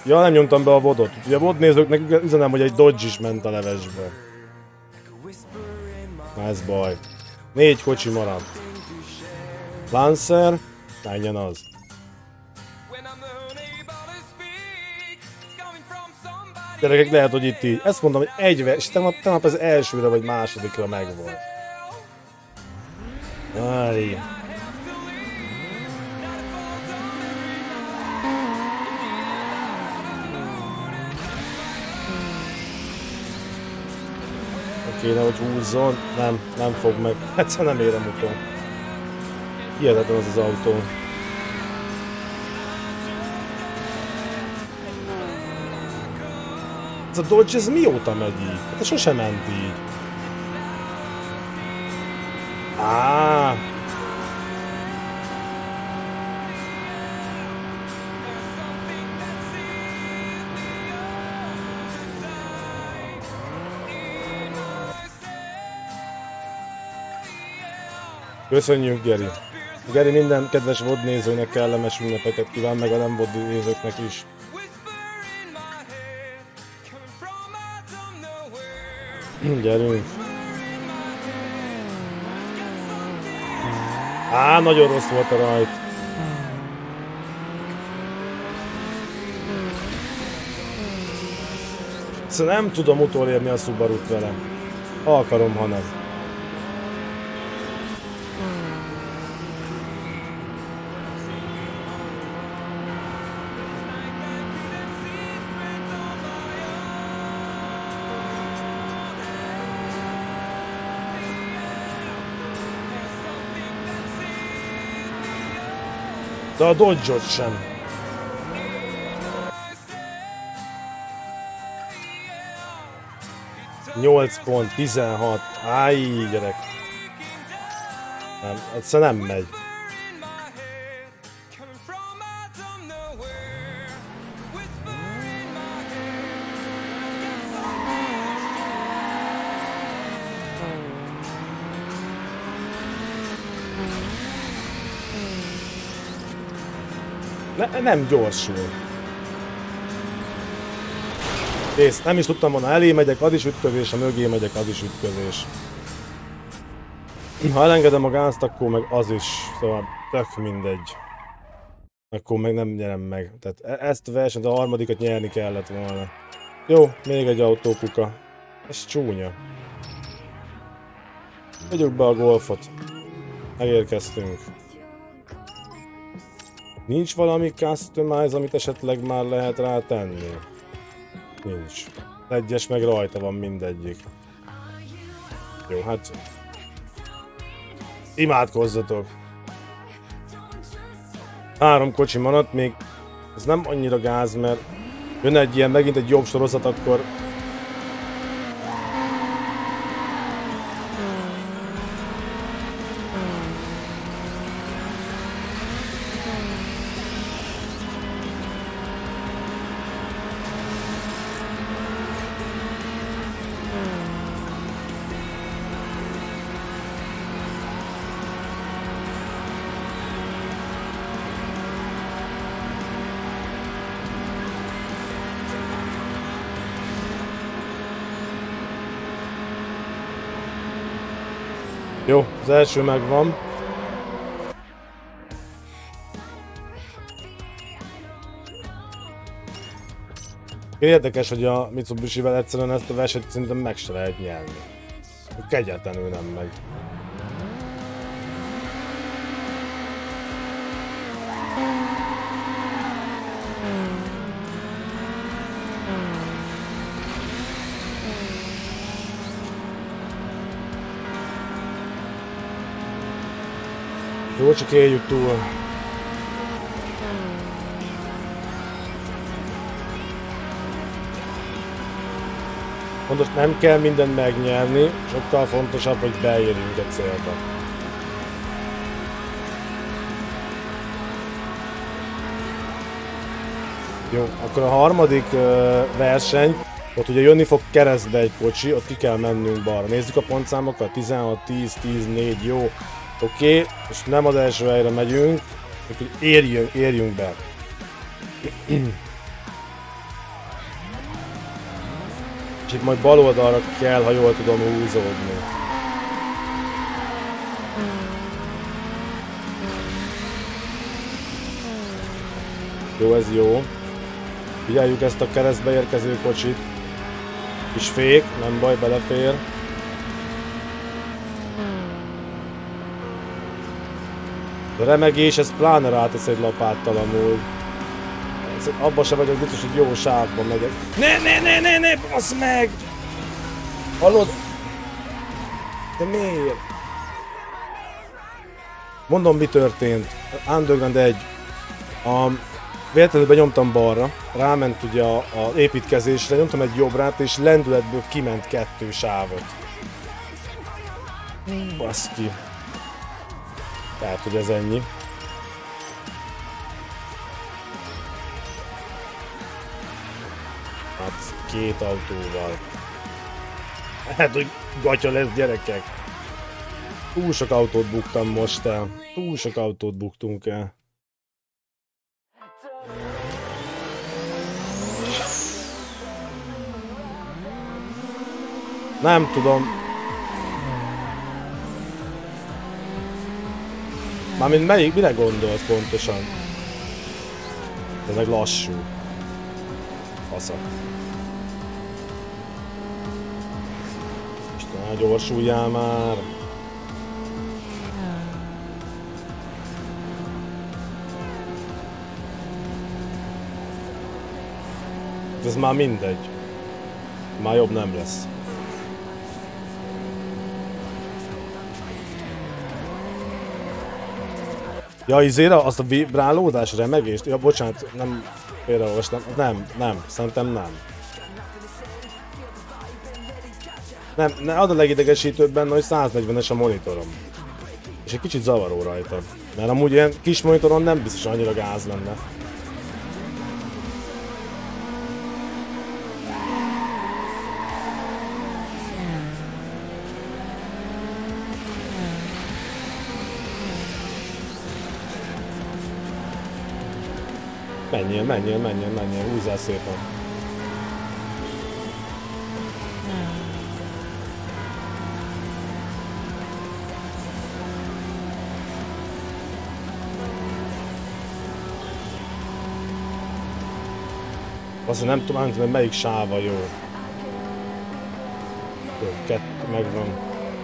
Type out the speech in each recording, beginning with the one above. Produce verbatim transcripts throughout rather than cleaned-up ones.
Ja, nem nyomtam be a vodot. Ugye a vod nézőknek üzenem, hogy egy Dodge is ment a levesbe. Na ez baj. Négy kocsi maradt. Lancer, menjen az. Gyerekek, lehet, hogy itt így. Ezt mondom, hogy egy vers, és tegnap az elsőre vagy másodikra megvolt. Áj. Kéne, hogy húzzon. Nem, nem fog meg. Egyszer nem érem utol. Hihetetlen az az autó. Ez a Dodge, ez mióta megy így? Hát sosem ment így. Áááá. Köszönjük, Geri! Geri minden kedves vod nézőnek kellemes ünnepeket kíván, meg a nem vod nézőknek is. Gyerünk! Á, nagyon rossz volt a rajt! Szóval nem tudom utolérni a Subarut vele. Ha akarom, ha nem. De a Dodge-ot sem. nyolc pont, tizenhat. Áj, gyerek. Nem, egyszerűen nem megy. Ne, nem gyorsul. Kész, nem is tudtam volna, elé megyek, az is ütközés, ha mögé megyek, az is ütközés. Ha elengedem a gázt, akkor meg az is, szóval tök mindegy. Akkor meg nem nyerem meg. Tehát ezt a versenyt, a harmadikat nyerni kellett volna. Jó, még egy autókuka. Ez csúnya. Vegyük be a Golfot. Megérkeztünk. Nincs valami customize, amit esetleg már lehet rá tenni? Nincs. Egyes meg rajta van mindegyik. Jó, hát... imádkozzatok! Három kocsi maradt, még ez nem annyira gáz, mert jön egy ilyen, megint egy jobb sorozat, akkor... Jó, az első megvan. Érdekes, hogy a Mitsubishi-vel egyszerűen ezt a versenyt szerintem meg se lehet nyerni. Kegyetlenül nem megy. Jó, csak éljük túl. Fontos, nem kell mindent megnyerni, sokkal fontosabb, hogy beérjünk a célba. Jó, akkor a harmadik uh, verseny, ott ugye jönni fog keresztbe egy kocsi, ott ki kell mennünk balra. Nézzük a pontszámokat, tizenhat, tíz, tíz, négy, jó. Oké, okay, és nem az első helyre megyünk, hogy érjünk, érjünk be. És itt majd bal oldalra kell, ha jól tudom húzódni. Jó, ez jó. Figyeljük ezt a keresztbe érkező kocsit. Kis fék, nem baj, belefér. A remegés, ez pláne rátesz egy lapáttal amúgy. Abba sem vagyok biztos, hogy jó sávban megyek. Ne, ne, ne, ne, ne, basz meg! Hallod? De miért? Mondom, mi történt. Underground egy. A... Véletlenül benyomtam balra, ráment ugye az építkezésre, nyomtam egy jobbrát, és lendületből kiment kettő sávot. Baszki. Tehát, hogy ez ennyi. Hát két autóval. Hát, hogy gatya lesz, gyerekek. Túl sok autót buktam most el. Túl sok autót buktunk el. Nem tudom. Mármint melyik, mire gondolsz pontosan? Ez meg lassú. Fasza. Istenem, gyorsuljál már! Ez már mindegy. Már jobb nem lesz. Ja, izére azt a vibrálódás, remegést? Ja, bocsánat, nem félreolvastam. Nem, nem, szerintem nem. Nem, ne, az a legidegesítőbb benne, hogy száznegyvenes a monitorom. És egy kicsit zavaró rajta. Mert amúgy ilyen kis monitoron nem biztos annyira gáz lenne. Menjél, menjél, menjél, menjél, húzzál szépen. Azt nem tudom, hogy melyik sáva jó. Jó, kettő megvan.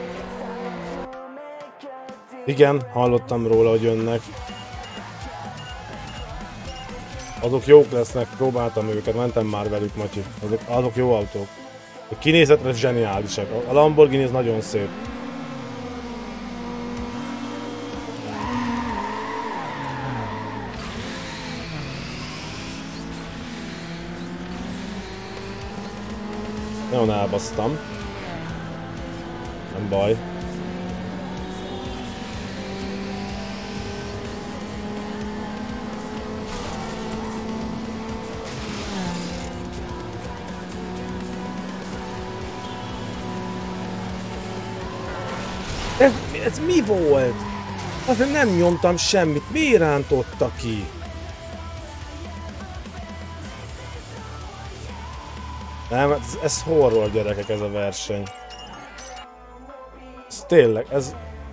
Igen, hallottam róla, hogy jönnek. Azok jók lesznek, próbáltam őket, mentem már velük, Matyi. Azok, azok jó autók. A kinézetre zseniálisak. A Lamborghini ez nagyon szép. Nagyon elbasztam. Nem baj. Ez, ez mi volt? Azért nem nyomtam semmit. Miért rántotta ki? Nem, ez, ez horror, gyerekek, ez a verseny. Ez tényleg, ez...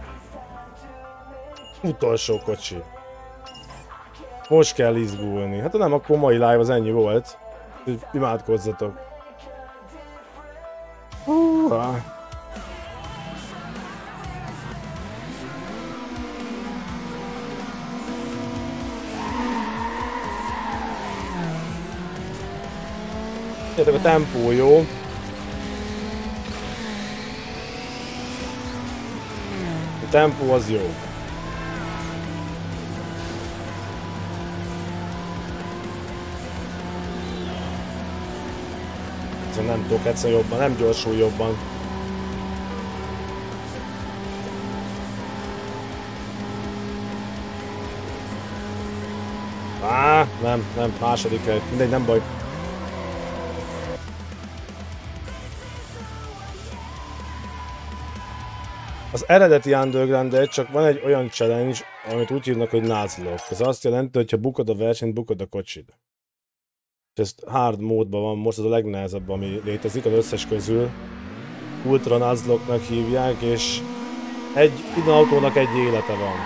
Utolsó kocsi. Most kell izgulni. Hát nem, akkor mai live az ennyi volt. Imádkozzatok. Húha. A tempó jó. A tempó az jó. Szóval nem tudok egyszer jobban, nem gyorsul jobban. Á, nem, nem, második hely. Mindegy, nem baj. Az eredeti Underground csak van egy olyan challenge, amit úgy hívnak, hogy názlok. Ez azt jelenti, hogy ha bukod a versenyt, bukod a kocsid. És ez hard módban van, most az a legnehezebb, ami létezik az összes közül. Ultra Nuzlocke-nak hívják, és egy innen autónak egy élete van.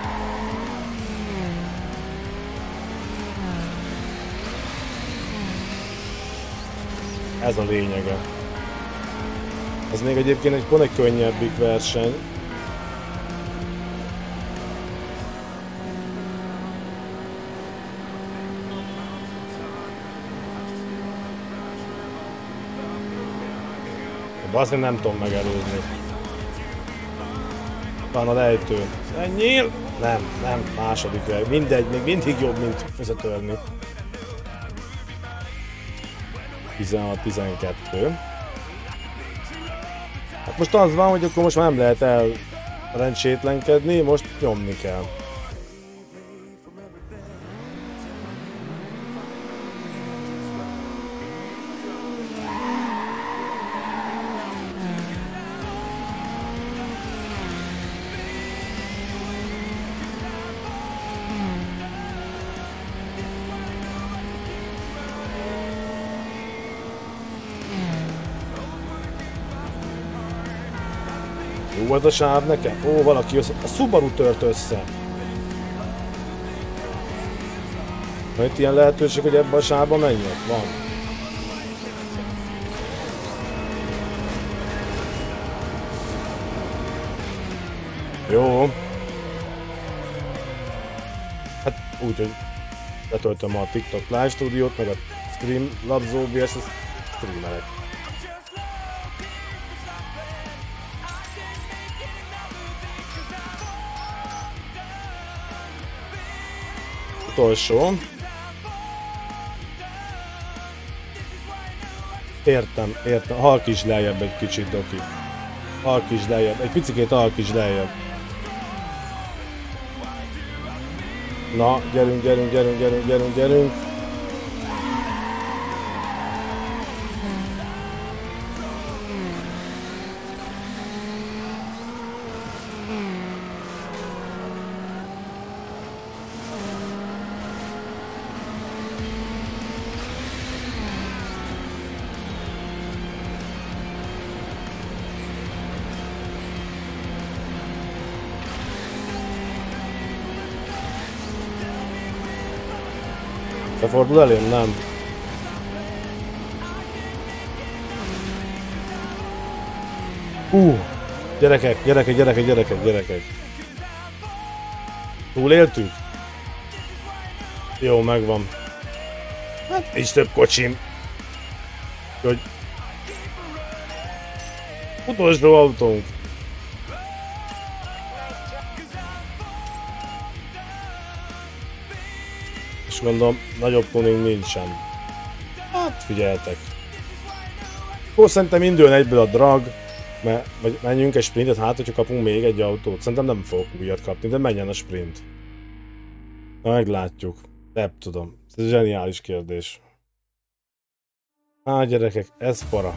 Ez a lényege. Ez még egyébként egy pont egy könnyebbik verseny. Azt én nem tudom megelőzni. Van a lejtő. Ennyire? Nem, nem, második vel. Mindegy, még mindig jobb, mint összetörni. tizenhat tizenkettő. Hát most az van, hogy akkor most már nem lehet elrencsétlenkedni, most nyomni kell. Jó volt a sáv nekem? Ó, valaki össze... A Subaru tört össze! Van itt ilyen lehetőség, hogy ebbe a sávba menjek? Van. Jó. Hát úgy, hogy letöltöm a TikTok Live Studiót, meg a Streamlabs o bé es-t, streamelek. Utolsó. Értem, értem. Halkíts lejjebb egy kicsit, Doki. Halkíts lejjebb. Egy picikét halkíts lejjebb. Na, gyerünk, gyerünk, gyerünk, gyerünk, gyerünk, gyerünk. Te fordul elém? Nem. Hú! Gyerekek, gyerekek, gyerekek, gyerekek, gyerekek. Túléltük? Jó, megvan. Hát, nincs több kocsim. Hogy... Utolsó autónk. És gondolom, nagyobb tuning nincsen. Hát figyeltek. Akkor szerintem induljon egyből a drag, mert vagy menjünk egy sprintet, hát hogyha kapunk még egy autót. Szerintem nem fogok újat kapni, de menjen a sprint. Na, meglátjuk. Nem tudom. Ez egy zseniális kérdés. Á, gyerekek, ez para.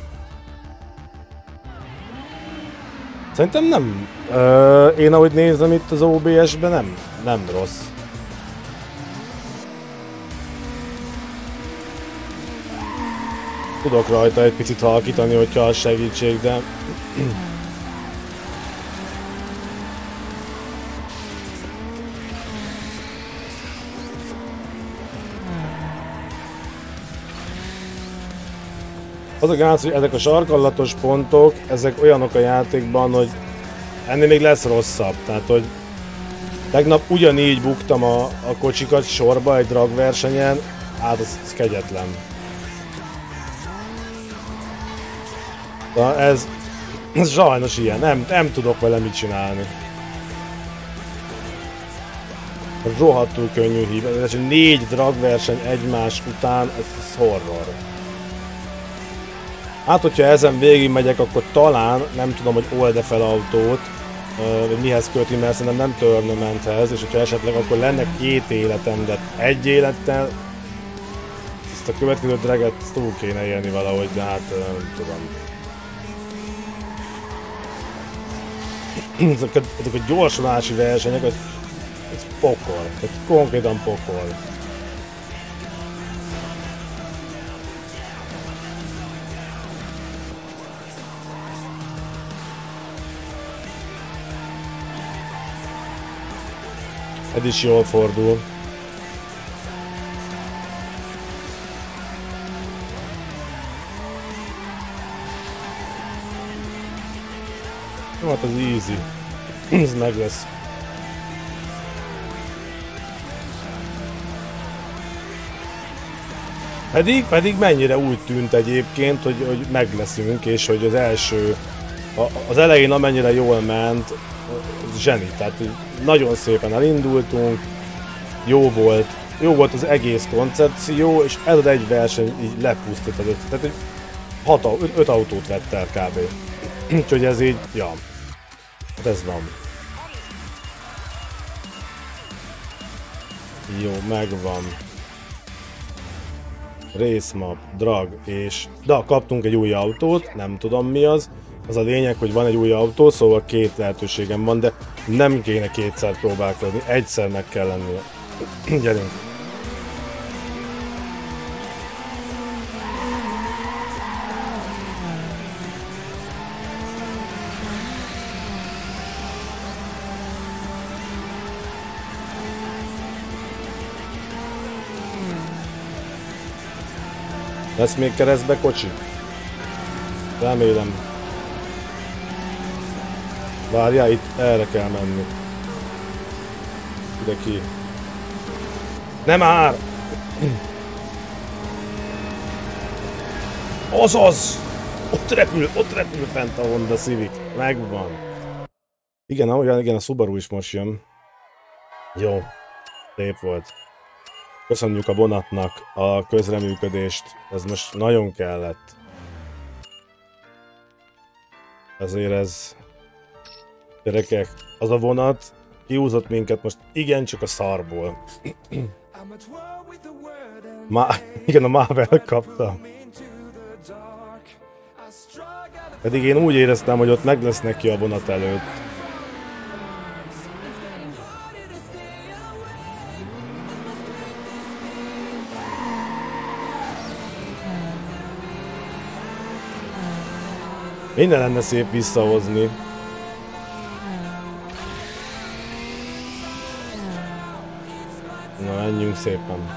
Szerintem nem. Ö, én ahogy nézem itt az o bé es-ben, nem, nem rossz. Tudok rajta egy picit halkítani, hogyha az segítség, de... Az a gáz, hogy ezek a sarkallatos pontok, ezek olyanok a játékban, hogy ennél még lesz rosszabb. Tehát, hogy tegnap ugyanígy buktam a, a kocsikat sorba egy drag versenyen, hát ez, ez kegyetlen. De ez, ez sajnos ilyen, nem, nem tudok vele mit csinálni. Rohadtul könnyű hív, ez négy drag verseny egymás után, ez, ez horror. Hát, hogyha ezen végig megyek, akkor talán, nem tudom, hogy old-e fel autót, vagy mihez köti, mert szerintem nem tournamenthez, és hogyha esetleg akkor lenne két életem, de egy élettel, ezt a következő draget túl kéne élni valahogy, de hát nem tudom. Ezek a, ezek a gyorsulási versenyek, ez, ez pokol, ez konkrétan pokol. Ez is jól fordul. Jó, hát az easy. Ez meg lesz. Pedig, pedig mennyire úgy tűnt egyébként, hogy, hogy meg leszünk, és hogy az első, a, az elején amennyire jól ment, zseni, tehát nagyon szépen elindultunk, jó volt, jó volt az egész koncepció, és ez az egy verseny így lepusztított, tehát hogy hat, öt autót vett el kb. Úgyhogy ez így, ja, hát ez van. Jó, megvan. Race map, drag, és... De kaptunk egy új autót, nem tudom mi az. Az a lényeg, hogy van egy új autó, szóval két lehetőségem van, de nem kéne kétszer próbálkozni, egyszer meg kell lennie. Gyerünk! Lesz még keresztbe kocsi? Remélem. Várjál, itt erre kell menni. Ide ki. Nem már! Azaz! Ott repül, ott repül fent a Honda Civic. Megvan. Igen, ahogyan, igen, a Subaru is most jön. Jó. Szép volt. Köszönjük a vonatnak a közreműködést, ez most nagyon kellett. Ezért ez... Gyerekek, az a vonat kihúzott minket most igencsak a szarból. Ma... Igen, a Marvel kapta. Pedig én úgy éreztem, hogy ott meg lesz neki a vonat előtt. Minden lenne szép visszahozni. Na, menjünk szépen.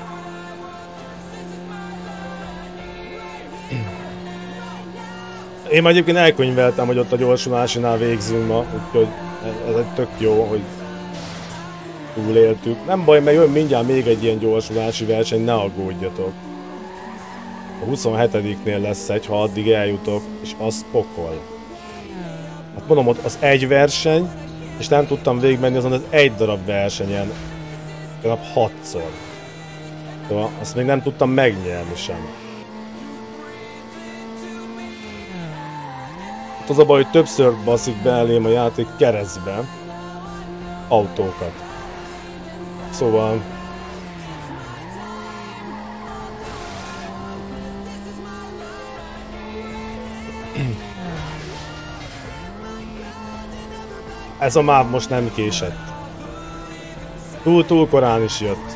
Én már egyébként elkönyveltem, hogy ott a gyorsulásinál végzünk ma, úgyhogy ez egy tök jó, hogy túléltük. Nem baj, mert jön mindjárt még egy ilyen gyorsulási verseny, ne aggódjatok. A huszonhetediknél lesz egy, ha addig eljutok, és az pokol. Hát mondom, ott az egy verseny, és nem tudtam végigmenni azon az egy darab versenyen. Legalább hatszor. Szóval azt még nem tudtam megnyerni sem. Hát az a baj, hogy többször baszik be elém a játék keresztbe autókat. Szóval... Ez a máv most nem késett. Túl-túl korán is jött.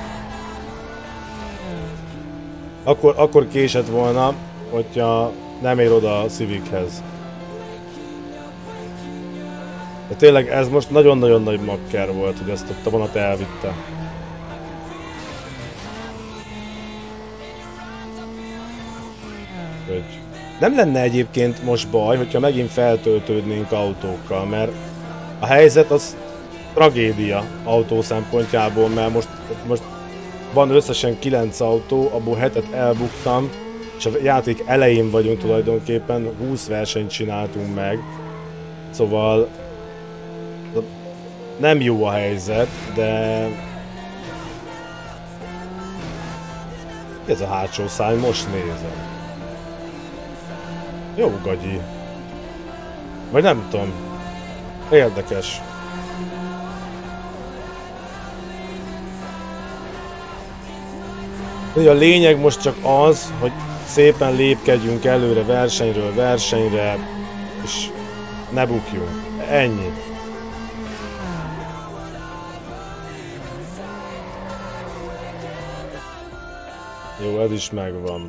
Akkor, akkor késett volna, hogyha nem ér oda a Civichez. De tényleg ez most nagyon-nagyon nagy makker volt, hogy ezt ott a vonat elvitte. Hogy nem lenne egyébként most baj, hogyha megint feltöltődnénk autókkal, mert a helyzet az tragédia autó szempontjából, mert most, most van összesen kilenc autó, abból hetet elbuktam, és a játék elején vagyunk tulajdonképpen, húsz versenyt csináltunk meg, szóval nem jó a helyzet, de ez a hátsó szány, most nézem. Jó gagyi. Vagy nem tudom. Érdekes. A lényeg most csak az, hogy szépen lépkedjünk előre versenyről versenyre, és ne bukjunk. Ennyi. Jó, ez is megvan.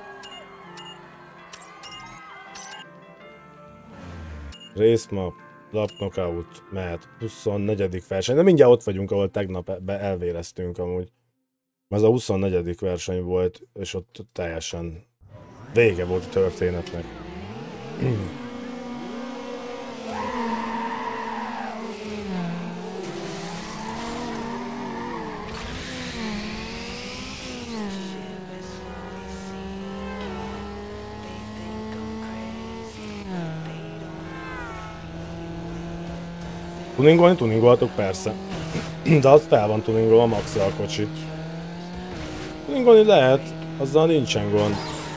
Race map. Lap knockout mehet. huszonnegyedik verseny. De mindjárt ott vagyunk, ahol tegnap be elvéreztünk amúgy. Ez a huszonnegyedik verseny volt, és ott teljesen vége volt a történetnek. Tuningolni tuningolhatok persze, de az fel van tuningolva maxra a kocsi. Tuningolni lehet, azzal nincsen gond.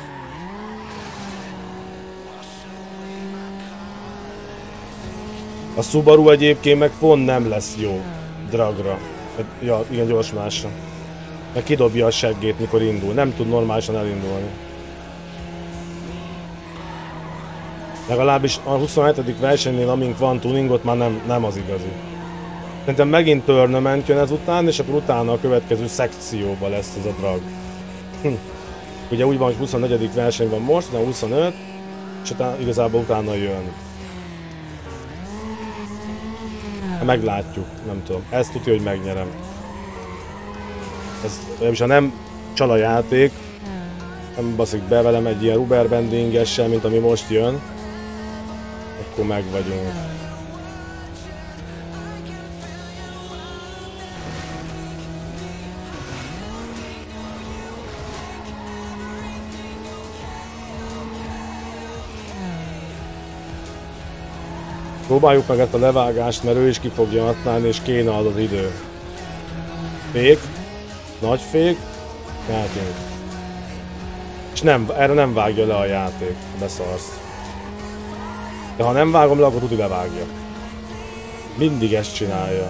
A Subaru egyébként meg pont nem lesz jó dragra. Ja, igen, gyorsulásra. Meg kidobja a seggét, mikor indul. Nem tud normálisan elindulni. Legalábbis a huszonhetedik versenynél, amink van tuningot, már nem, nem az igazi. Szerintem megint tournament jön ezután, és akkor utána a következő szekcióban lesz ez a drag. Hm. Ugye úgy van, hogy huszonnegyedik verseny van most, utána huszonöt, és utána, igazából utána jön. Meglátjuk, nem tudom. Ezt tudja, hogy megnyerem. Ez, ha nem csal a játék, nem baszik be velem egy ilyen rubberbandingessel, mint ami most jön, akkor meg vagyunk. Próbáljuk meg ezt a levágást, mert ő is ki fogja használni, és kéne az az idő. Fék, nagy fék, mehetünk. És nem, erre nem vágja le a játék, beszarsz. De ha nem vágom le, akkor tuti levágja. Mindig ezt csinálja.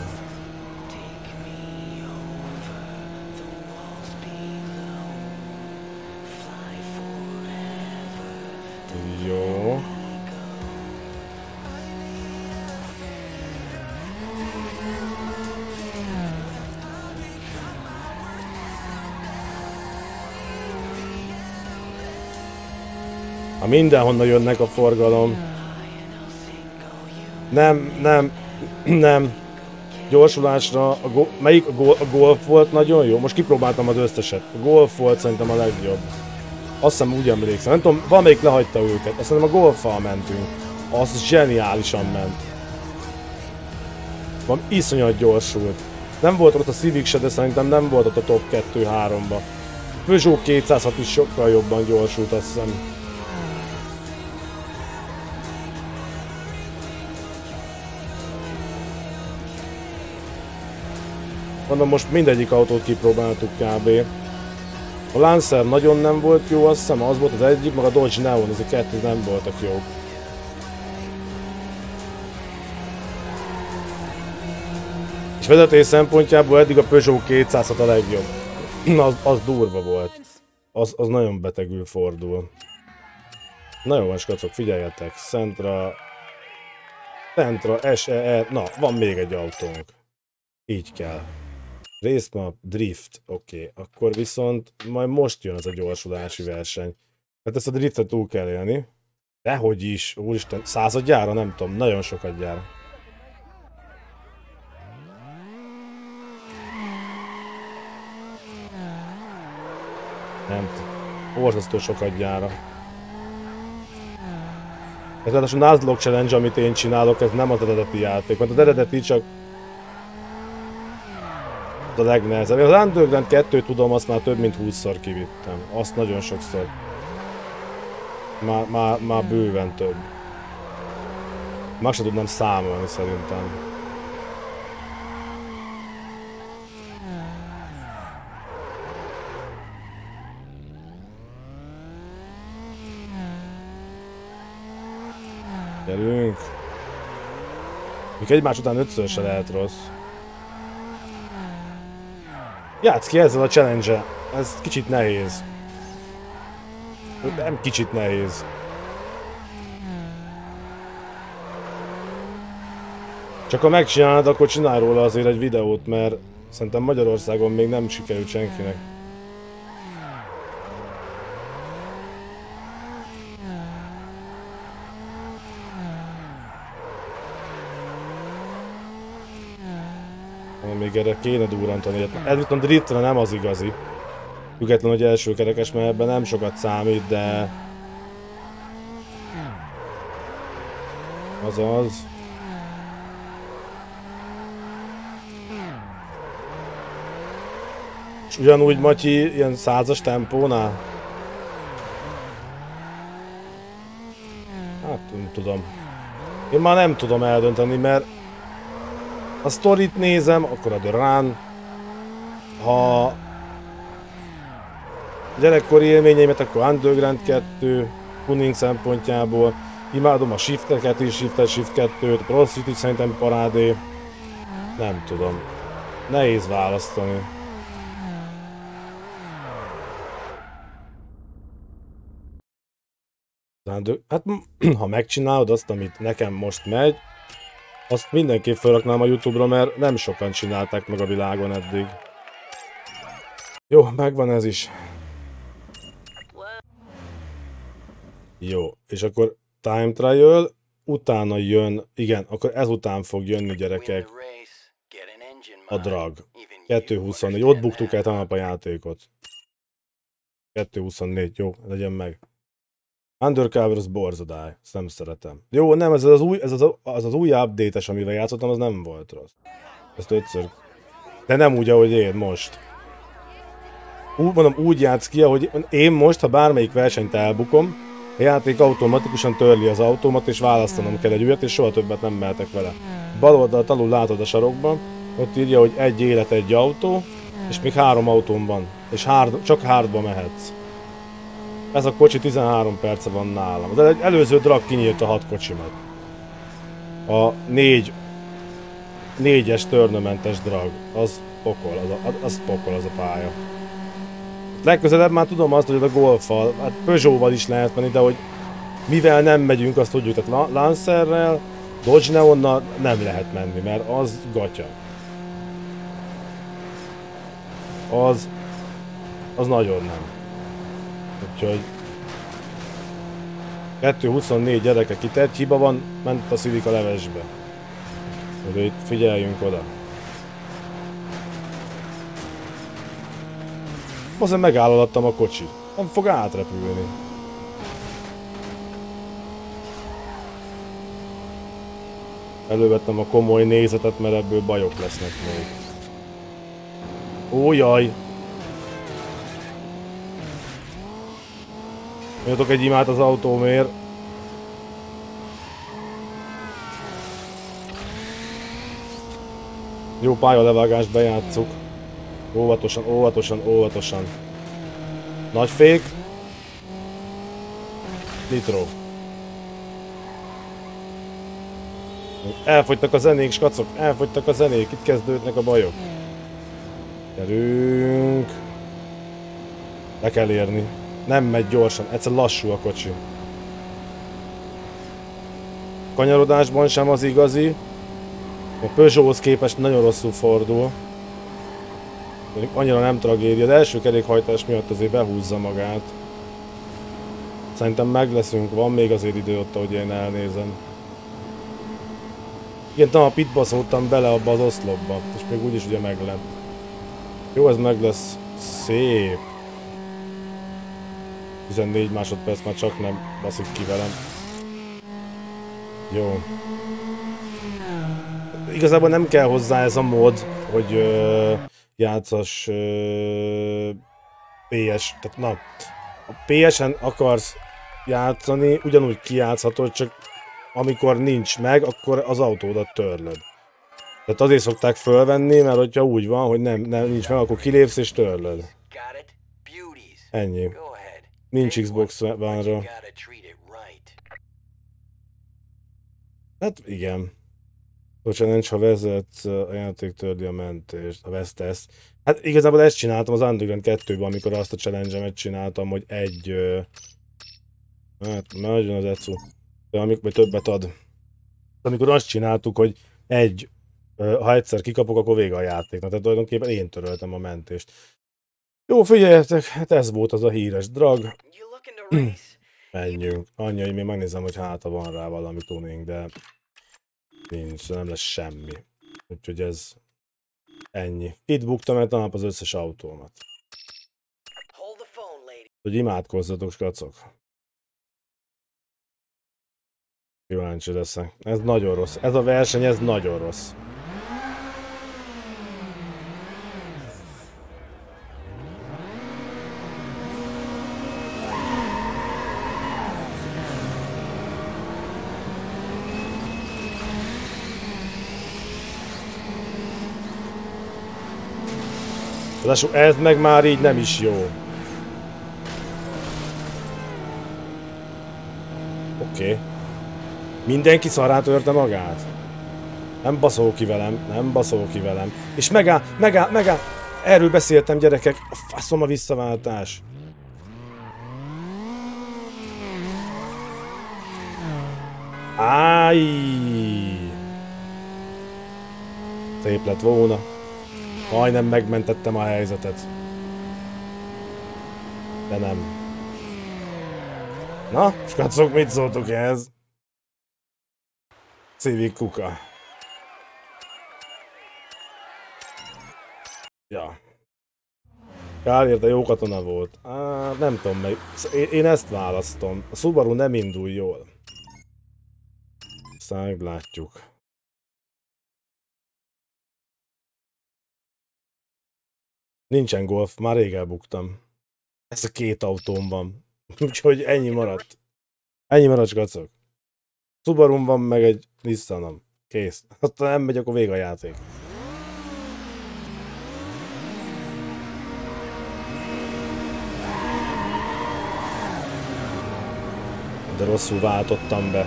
Jó. Ha mindenhonnan jönnek a forgalom. Nem, nem, nem. Gyorsulásra, a go melyik a, go a Golf volt nagyon jó? Most kipróbáltam az összeset. A Golf volt szerintem a legjobb. Azt hiszem úgy emlékszem. Nem tudom, valamelyik lehagyta őket. Azt hiszem a Golffal mentünk. Az zseniálisan ment. Van iszonyat gyorsult. Nem volt ott a Civic se, de szerintem nem volt ott a top kettő-háromba. Peugeot kétszázhat is sokkal jobban gyorsult, azt hiszem. Mondom, most mindegyik autót kipróbáltuk kb. A Lancer nagyon nem volt jó, azt hiszem, az volt az egyik, meg a Dodge Neon, ezek kettő nem voltak jók. És vezetés szempontjából eddig a Peugeot kétszázhat a legjobb. az, az durva volt. Az, az nagyon betegül fordul. Na jó van, skacok, figyeljetek. Sentra... Sentra, S E R... Na, van még egy autónk. Így kell. Racemap, drift, oké. Okay. Akkor viszont majd most jön az a gyorsulási verseny. Hát ezt a driftet túl kell élni. Dehogy is, úristen, századjára, nem tudom, nagyon sokadjára. Nem tudom, borzasztó sokadjára. Ez ráadásul Nuzlocke Challenge, amit én csinálok, ez nem az eredeti játék, mert az eredeti csak a legnehezebb. Az Underground kettőt tudom, azt már több mint húszszor kivittem. Azt nagyon sokszor. Már, már, már bőven több. Meg sem tudnám számolni szerintem. Gyerünk! Még egymás után ötször se lehet rossz. Játsz ki ezzel a challenge-el. Ez kicsit nehéz. Nem kicsit nehéz. Csak ha megcsinálod, akkor csinálj róla azért egy videót, mert szerintem Magyarországon még nem sikerült senkinek. még erre kéne durrantani. Ez viszont driftre nem az igazi. Függetlenül, hogy első kerekes, mert ebben nem sokat számít, de... Azaz. És ugyanúgy, Matyi, ilyen százas tempónál? Hát nem tudom. Én már nem tudom eldönteni, mert ha sztorit nézem, akkor a The Run. Ha gyerekkori élményeimet, akkor Underground kettő, tuning szempontjából. Imádom a shifteket is, shiftet, shift kettőt, a Pro City szerintem parádé. Nem tudom. Nehéz választani. Hát ha megcsinálod azt, amit nekem most megy, azt mindenképp felraknám a YouTube-ra, mert nem sokan csinálták meg a világon eddig. Jó, megvan ez is. Jó, és akkor time trial, utána jön, igen, akkor ezután fog jönni, gyerekek, a drag. kettő huszonnégy, ott buktuk el tanap a játékot. kettő huszonnégy, jó, legyen meg. Undercover az borzadály, ezt nem szeretem. Jó, nem, ez az új, ez az, az, az új update-es, amivel játszottam, az nem volt rossz. Ezt ötször. De nem úgy, ahogy én most. Úgy mondom, úgy játsz ki, ahogy én most, ha bármelyik versenyt elbukom, a játék automatikusan törli az autómat, és választanom kell egy újat, és soha többet nem mehetek vele. Bal oldalt alul látod a sarokban, ott írja, hogy egy élet, egy autó, és még három autóm van, és hard, csak hardba mehetsz. Ez a kocsi tizenhárom perce van nálam. De egy előző drag kinyírta hat kocsimat. A négy... négyes törnömentes drag. Az pokol, az, a, az pokol az a pálya. Legközelebb már tudom azt, hogy a Golffal, hát Peugeotval is lehet menni, de hogy mivel nem megyünk, azt tudjuk, tehát Lancerrel, Dodge Neonnal nem lehet menni, mert az gatya. Az... az nagyon nem. Úgyhogy... kettő huszonnégy gyerekek, itt egy hiba van, ment a Civic a levesbe. Úgyhogy itt figyeljünk oda. Azért megállottam a kocsit. Nem fog átrepülni. Elővettem a komoly nézetet, mert ebből bajok lesznek még. Ó, jaj! Mondjatok egy imát az autómért. Jó pályalevágást bejátszuk. Óvatosan, óvatosan, óvatosan. Nagy fék. Nitro. Elfogytak a zenék, skacok, elfogytak a zenék, itt kezdődnek a bajok. Gyerünk. Le kell érni. Nem megy gyorsan, egyszer lassú a kocsi. Kanyarodásban sem az igazi. A Peugeothoz képest nagyon rosszul fordul. Annyira nem tragédia, de első kerékhajtás miatt azért behúzza magát. Szerintem meg leszünk, van még azért idő ott, ahogy én elnézem. Igen, talán a pitba szóltam bele abba az oszlopba, és még úgyis ugye meg lett. Jó, ez meg lesz. Szép. tizennégy másodperc, már csak nem baszik ki velem. Jó. Igazából nem kell hozzá ez a mód, hogy ö, játszas ö, pé es, tehát na, a pé esen akarsz játszani, ugyanúgy kijátszhatod, csak amikor nincs meg, akkor az autódat törlöd. Tehát azért szokták fölvenni, mert hogyha úgy van, hogy nem, nem nincs meg, akkor kilépsz és törlöd. Ennyi. Nincs Xbox One-ra. Hát igen. Hogyha nincs, ha vezetsz, a játék törli a mentést, ha vesztesz. Hát igazából ezt csináltam az Underground kettőben, amikor azt a challenge-emet csináltam, hogy egy... Uh, hát nagyon az ecu. De amikor többet ad. Amikor azt csináltuk, hogy egy... Uh, ha egyszer kikapok, akkor vége a játéknak. Tehát tulajdonképpen én töröltem a mentést. Jó, figyeljetek, hát ez volt az a híres drag. Menjünk. Annyi, hogy még megnézem, hogy háta van rá valami tuning, de nincs, nem lesz semmi. Úgyhogy ez Ennyi. Itt buktam el talán az összes autómat. Hogy imádkozzatok, skacok. Kíváncsi leszek. Ez nagyon rossz. Ez a verseny, ez nagyon rossz. Ez meg már így nem is jó. Oké. Okay. Mindenki szarrá törte magát. Nem baszol ki velem, nem baszol ki velem. És megáll, megáll, megáll. Erről beszéltem, gyerekek. A faszom a visszaváltás. Áj! Szép lett volna. Majdnem megmentettem a helyzetet. De nem. Na, skacok, mit szóltok ehhez? Civic Kuka. Ja. Kár érte, jó katona volt. Á, nem tudom meg. Én, én ezt választom. A Subaru nem indul jól. Aztán meglátjuk. Nincsen golf, már rég elbuktam. Ez a két autóm van. Úgyhogy ennyi maradt. Ennyi maradt, skacok. Subarum van, meg egy Nissanom. Kész. Aztán nem megy, akkor vége a játék. De rosszul váltottam be.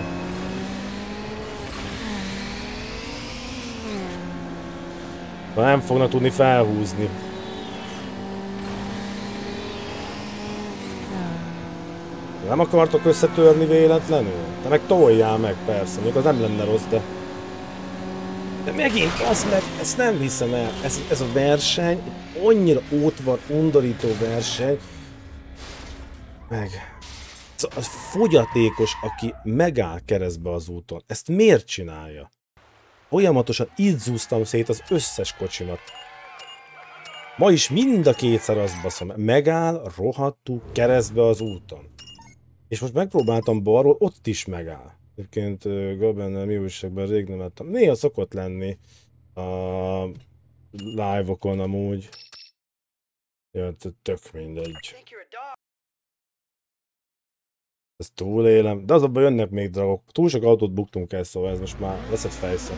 De nem fognak tudni felhúzni. Nem akartok összetörni véletlenül? Te meg toljál meg, persze, még az nem lenne rossz, de... De megint az meg, ezt nem hiszem el. Ez, ez a verseny, annyira ótvar, undorító verseny. Meg... Ez a fogyatékos, aki megáll keresztbe az úton. Ezt miért csinálja? Folyamatosan így zúztam szét az összes kocsimat. Ma is mind a kétszer azt baszom. Megáll, rohadtul keresztbe az úton. És most megpróbáltam balról, ott is megáll. Egyébként Gabennel mi újságban rég nem ettem. Néha szokott lenni a live-okon amúgy. Ja, tök mindegy. Ezt túlélem. De az abban jönnek még dragok. Túl sok autót buktunk el, szóval ez most már veszett fejsze.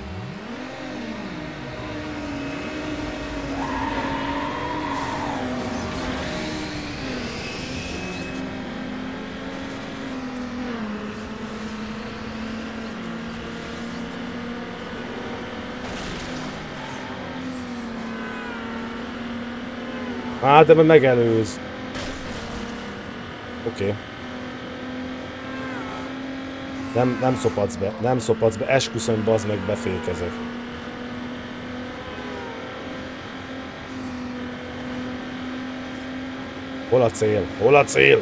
Hát, de megelőz. Oké. Okay. Nem, nem szopadsz be, nem szopadsz be, esküszöm, bazd meg, befékezek. Hol a cél? Hol a cél?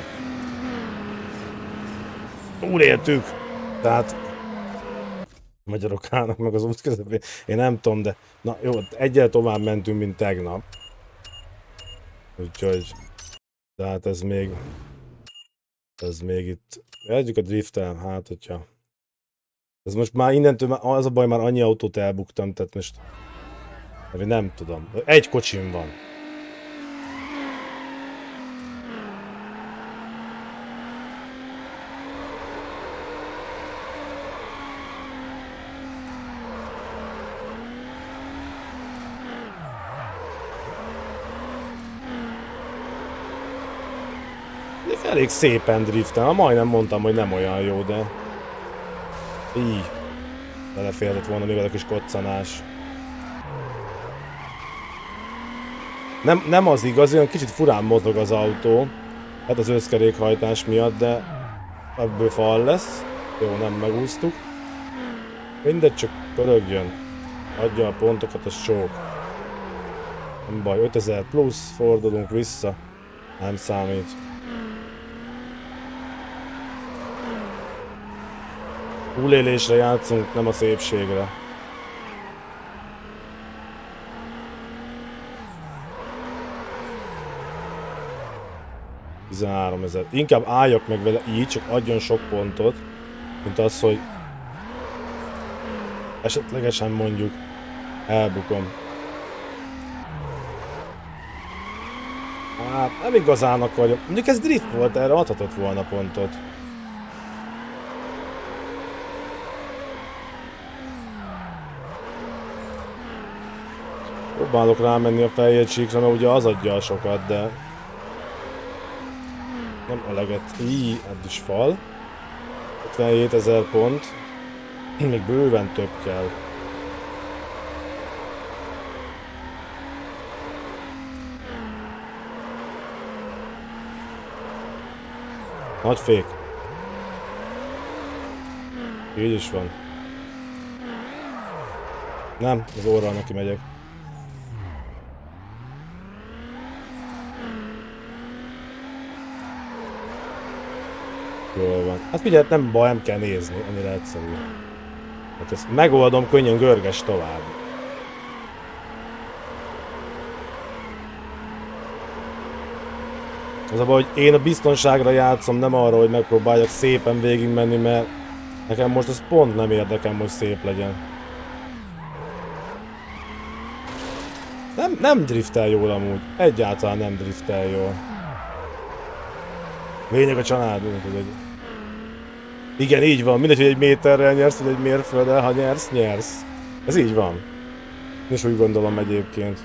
Túléltük! Tehát... Magyarok állnak meg az út közepén. Én nem tudom, de... Na jó, egyel tovább mentünk, mint tegnap. Úgyhogy... De hát ez még... Ez még itt... Együk a driftelem, hát hogyha... Ez most már innentől, az a baj, már annyi autót elbuktam, tehát most... Nem tudom. Egy kocsim van. Elég szépen driftel, majdnem mondtam, hogy nem olyan jó, de... Így. Beleférhetett volna még a kis koccanás. Nem, nem az igaz, olyan kicsit furán mozog az autó. Hát az összkerékhajtás miatt, de... Ebből fal lesz. Jó, nem megúsztuk. Mindegy, csak pörögjön. Adja a pontokat, az csók. Nem baj, ötezer plusz, fordulunk vissza. Nem számít. Túlélésre játszunk, nem a szépségre. tizenháromezer. Inkább álljak meg vele így, csak adjon sok pontot, mint az, hogy esetlegesen mondjuk elbukom. Hát nem igazán akarja. Mondjuk ez drift volt, erre adhatott volna pontot. Próbálok rámenni a feljegysíkra, mert ugye az adja a sokat, de nem eleget. Így, ez is fal. ötvenhétezer pont. Még bőven több kell. Nagy fék. Így is van. Nem, az orral neki megyek. Jól van. Hát figyelj, nem baj, nem kell nézni, annyira egyszerű. Hát ezt megoldom, könnyen görges tovább. Az a baj, hogy én a biztonságra játszom, nem arra, hogy megpróbáljak szépen végigmenni, mert nekem most az pont nem érdekem, hogy szép legyen. Nem, nem driftel jól amúgy. Egyáltalán nem driftel jól. Lényeg a család, hogy... Igen, így van. Mindegy, hogy egy méterrel nyersz, vagy egy mérfölddel, ha nyersz, nyersz. Ez így van. Én is úgy gondolom egyébként.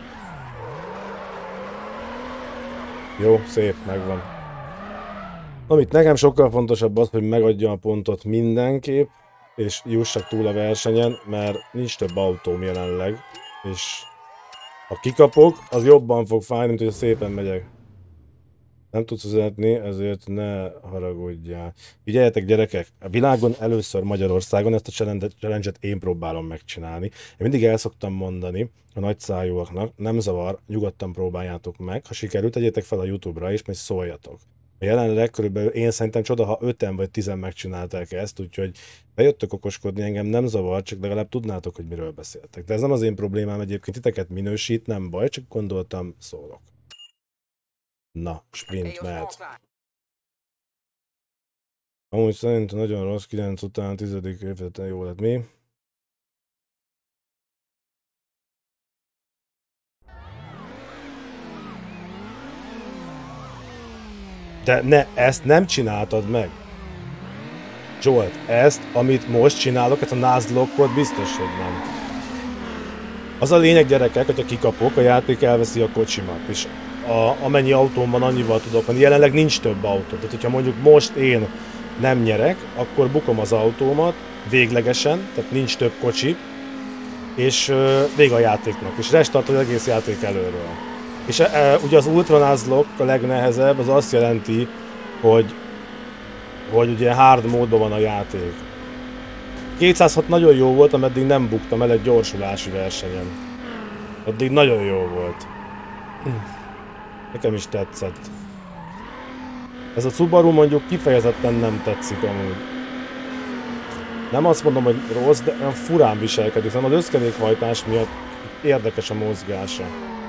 Jó, szép, megvan. Amit nekem sokkal fontosabb az, hogy megadja a pontot mindenképp, és jussak túl a versenyen, mert nincs több autóm jelenleg, és ha kikapok, az jobban fog fájni, mint hogy szépen megyek. Nem tudsz vezetni, ezért ne haragudjál. Figyeljetek gyerekek, a világon először Magyarországon ezt a challenge-et én próbálom megcsinálni. Én mindig el szoktam mondani a nagyszájúaknak, nem zavar, nyugodtan próbáljátok meg. Ha sikerült, tegyétek fel a YouTube-ra is, majd szóljatok. Jelenleg körülbelül én szerintem csoda, ha öten vagy tizen megcsinálták ezt, úgyhogy bejöttök okoskodni, engem nem zavar, csak legalább tudnátok, hogy miről beszéltek. De ez nem az én problémám egyébként, titeket minősít, nem baj, csak gondoltam, szólok. Na, sprint mehet. Amúgy szerintem nagyon rossz, kilenc után tizedik éveten jó lett. Mi? De ne, ezt nem csináltad meg. Zsolt, ezt, amit most csinálok, ezt a názlokkot biztos, hogy nem. Az a lényeg, gyerekek, hogyha kikapok, a játék elveszi a kocsimat, és a, amennyi autóm van, annyival tudok menni. Jelenleg nincs több autó. Tehát, hogyha mondjuk most én nem nyerek, akkor bukom az autómat véglegesen, tehát nincs több kocsi, és uh, vége a játéknak, és restartol az egész játék előről. És uh, ugye az ultranázlok a legnehezebb, az azt jelenti, hogy, hogy ugye hard módban van a játék. kétszázhat nagyon jó volt, ameddig nem buktam el egy gyorsulási versenyen. Addig nagyon jó volt. Nekem is tetszett. Ez a Subaru mondjuk kifejezetten nem tetszik amúgy. Nem azt mondom, hogy rossz, de olyan furán viselkedik, hanem az összkerékhajtás miatt érdekes a mozgása.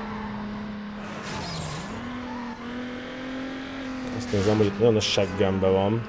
Azt nézem, hogy itt nagyon a seggembe van.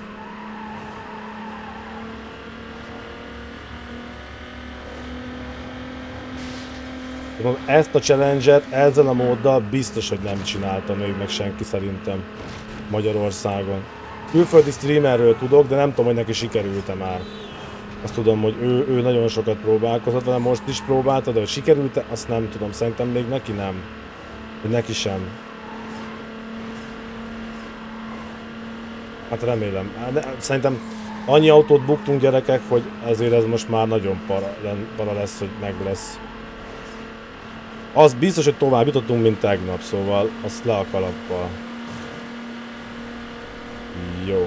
Ezt a challenge-et ezzel a móddal biztos, hogy nem csinálta még meg senki szerintem Magyarországon. Külföldi streamerről tudok, de nem tudom, hogy neki sikerült-e már. Azt tudom, hogy ő, ő nagyon sokat próbálkozott vele, most is próbálta, de hogy sikerült-e, azt nem tudom. Szerintem még neki nem. Hogy neki sem. Hát remélem. Szerintem annyi autót buktunk, gyerekek, hogy ezért ez most már nagyon para, para lesz, hogy meg lesz. Az biztos, hogy tovább jutottunk, mint tegnap, szóval azt le a kalappal. Jó.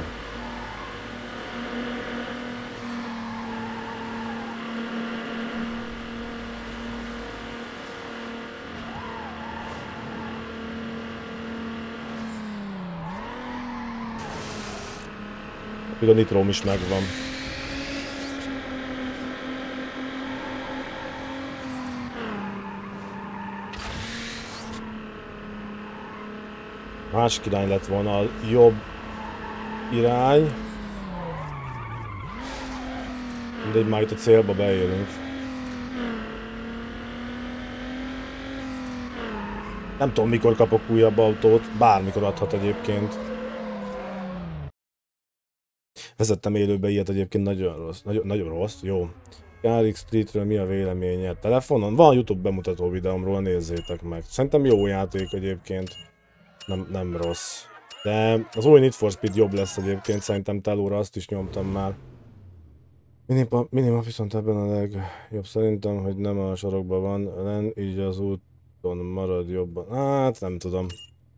A nitróm is megvan. Másik irány lett volna a jobb irány. Mindegy, már itt a célba beérünk. Nem tudom, mikor kapok újabb autót, bármikor adhat egyébként. Vezettem élőbe ilyet egyébként, nagyon rossz, nagyon, nagyon rossz, jó. ká iksz Streetről mi a véleménye? Telefonon? Van YouTube bemutató videómról, nézzétek meg. Szerintem jó játék egyébként, nem, nem rossz. De az új Need for Speed jobb lesz egyébként, szerintem telóra azt is nyomtam már. Minimap, minimap viszont ebben a legjobb szerintem, hogy nem a sarokban van len, így az úton marad jobban. Hát nem tudom.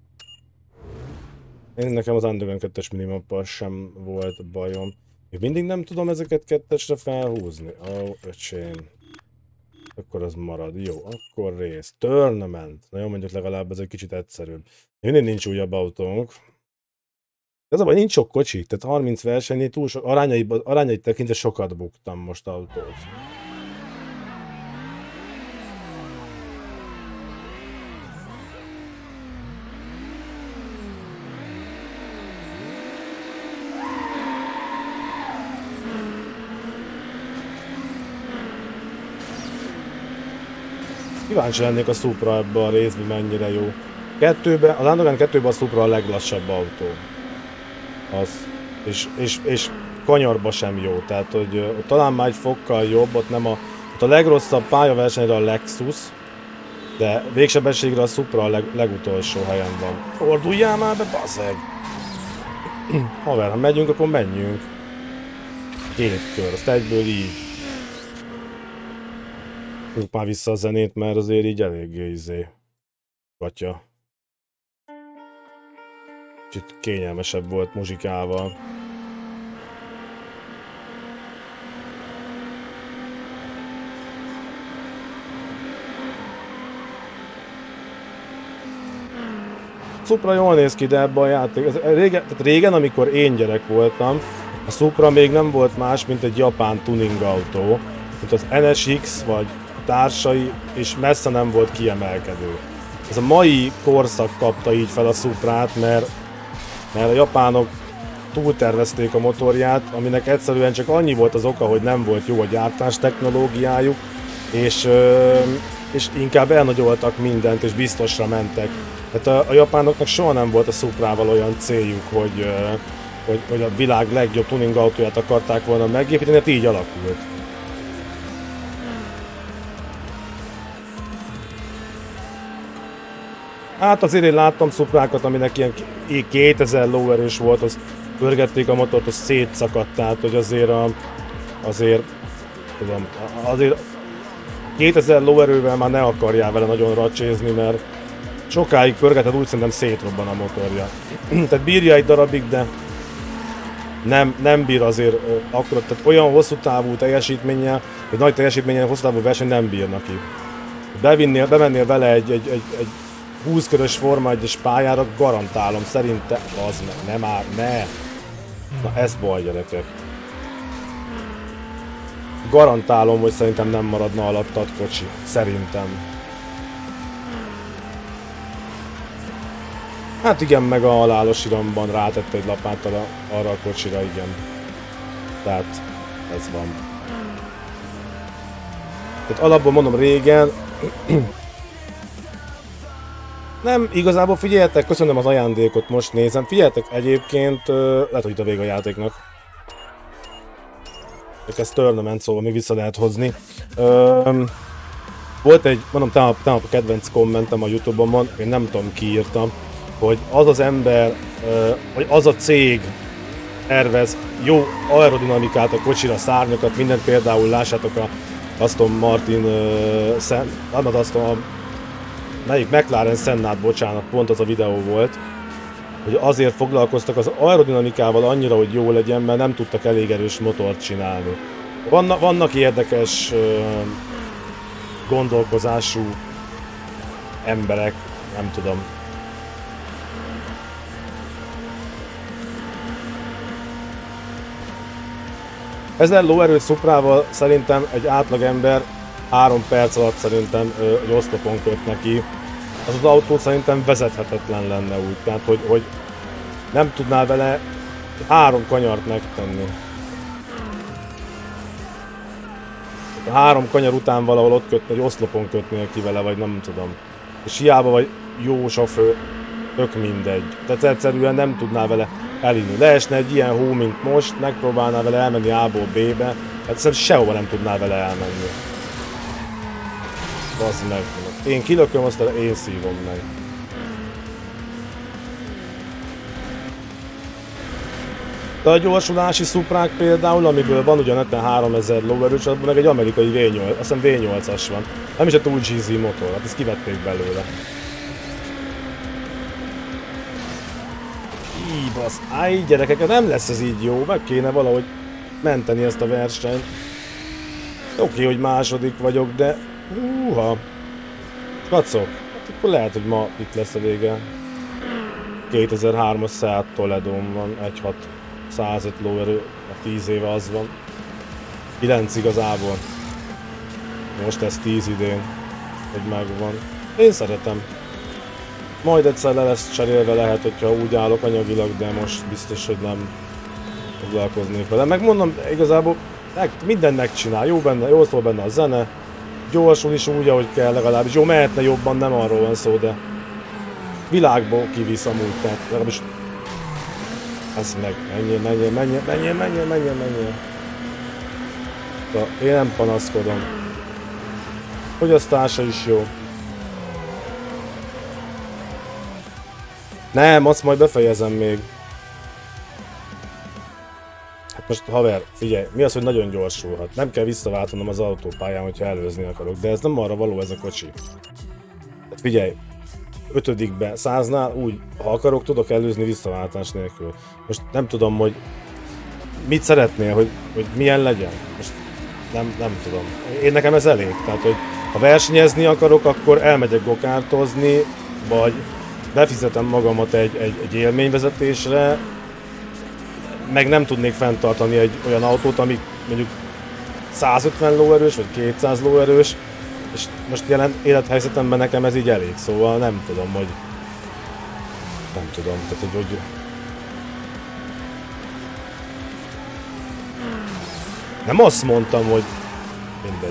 Én nekem az Underground kettes minimappal sem volt bajom. Még mindig nem tudom ezeket kettesre felhúzni. Ó, oh, öcsém. Akkor az marad. Jó, akkor rész. Tournament. Na jó, mondjuk legalább ez egy kicsit egyszerűbb. Mindig nincs újabb autónk. Ez a baj, nincs sok kocsi, tehát harminc versenynél túl sok, arányait, arányait tekintve sokat buktam most autót. Kíváncsi lennék a Supra ebbe a részben mennyire jó. Kettőben, az Underground kettőben a Supra a leglassabb autó. Az, és, és, és kanyarba sem jó, tehát hogy uh, talán már egy fokkal jobb, ott nem a, ott a legrosszabb pályaversenyre a Lexus, de végsebességre a Supra a leg, legutolsó helyen van. Forduljál már be, baszeg! Haver, ha megyünk, akkor menjünk. Két kör, azt egyből így. Húzd már vissza a zenét, mert azért így eléggé izé. Gatya. Kicsit kényelmesebb volt muzsikával. Supra jól néz ki, de ebben a játék. Ez régen, tehát régen, amikor én gyerek voltam, a Supra még nem volt más, mint egy japán tuning autó. Mint az en es iksz vagy társai, és messze nem volt kiemelkedő. Ez a mai korszak kapta így fel a Suprát, mert mert a japánok túltervezték a motorját, aminek egyszerűen csak annyi volt az oka, hogy nem volt jó a gyártás technológiájuk, és, és inkább elnagyoltak mindent, és biztosra mentek. Tehát a, a japánoknak soha nem volt a Suprával olyan céljuk, hogy, hogy, hogy a világ legjobb tuning autóját akarták volna megépíteni, hát így alakult. Hát azért én láttam Suprákat, aminek ilyen kétezer lóerős volt, azt pörgették a motort, az szétszakadt, tehát hogy azért a, azért, tudom, azért kétezer lóerővel már ne akarjál vele nagyon racsézni, mert sokáig pörgeted, úgy szerintem szétrobban a motorja. Tehát bírja egy darabig, de nem, nem bír azért akkor, tehát olyan hosszú távú teljesítménnyel, egy nagy teljesítménnyel, hosszú távú verseny nem bírnak ki. Bevinnél, bemennél vele egy, egy, egy, egy húsz körös Forma egyes pályára, garantálom, szerintem az ne, nem áll, ne. Na ez baj, gyerekek. Garantálom, hogy szerintem nem maradna alattad kocsi. Szerintem. Hát igen, meg a halálos iramban rátett egy lapáttal arra a kocsira, igen. Tehát ez van. Tehát alapból mondom, régen nem, igazából figyeljetek, köszönöm az ajándékot, most nézem. Figyeljetek, egyébként, lehet, hogy itt a vége a játéknak. Ez tournament, szóval még vissza lehet hozni. Öm, volt egy, mondom, tegnap, tegnap a kedvenc kommentem a YouTube-on, én nem tudom ki írtam, hogy az az ember, vagy az a cég tervez jó aerodinamikát a kocsira, szárnyakat, mindent, például lássátok a Aston Martin, uh, Aston, a melyik McLaren Sennát, bocsánat, pont az a videó volt, hogy azért foglalkoztak az aerodinamikával annyira, hogy jó legyen, mert nem tudtak elég erős motort csinálni. Vannak, vannak érdekes uh, gondolkozású emberek, nem tudom. Ezer lóerő Suprával szerintem egy átlagember három perc alatt szerintem ö, egy oszlopon köt neki. az az autó szerintem vezethetetlen lenne úgy. Tehát, hogy, hogy nem tudnál vele három kanyart megtenni. A három kanyar után valahol ott kötni, egy oszlopon kötnél ki vele, vagy nem tudom. És hiába vagy jó sofőr, tök mindegy. Tehát egyszerűen nem tudnál vele elindulni. Leesne egy ilyen hó, mint most, megpróbálnál vele elmenni A-ból B-be, hát szerintem sehova nem tudnál vele elmenni. Bazd meg. Én kilököm, aztán én szívom meg. De a gyorsulási szuprák például, amiből van ugyan ötvenháromezer lóerős, abban meg egy amerikai vé nyolc, azt hiszem vé nyolcas van. Nem is egy túl gé zé motor, hát ezt kivették belőle. Íj, basz, áj, gyerekek, nem lesz ez így jó, meg kéne valahogy menteni ezt a versenyt. Oké, okay, hogy második vagyok, de húha. Kacok, hát akkor lehet, hogy ma itt lesz a vége. kétezer-hármas Seat Toledón van, egy hat százöt lóerő, tíz éve az van. kilenc igazából. Most ez tíz idén, hogy megvan. Én szeretem. Majd egyszer le lesz cserélve, lehet, hogyha úgy állok anyagilag, de most biztos, hogy nem foglalkoznék vele. Megmondom, igazából minden megcsinál, jó benne, jó szól benne a zene, gyorsul is úgy, ahogy kell legalábbis. Jó, mehetne jobban, nem arról van szó, de világból kivisz amúgy, tehát legalábbis ez meg, menjél, menjél, menjél, menjél, menjél, menjél, menjél. De én nem panaszkodom. Fogyasztása is jó. Nem, azt majd befejezem még. Hát most haver, figyelj, mi az, hogy nagyon gyorsulhat? Nem kell visszaváltanom az autópályán, hogyha előzni akarok, de ez nem arra való ez a kocsi. Hát figyelj, ötödikbe, száznál úgy, ha akarok, tudok előzni visszaváltás nélkül. Most nem tudom, hogy mit szeretnél, hogy, hogy milyen legyen. Most nem, nem tudom. Én nekem ez elég. Tehát, hogy ha versenyezni akarok, akkor elmegyek gokártozni, vagy befizetem magamat egy, egy, egy élményvezetésre, meg nem tudnék fenntartani egy olyan autót, ami mondjuk százötven lóerős, vagy kétszáz lóerős, és most jelen élethelyzetemben nekem ez így elég, szóval nem tudom, hogy... Nem tudom, tehát hogy... hogy... Nem azt mondtam, hogy... Mindegy.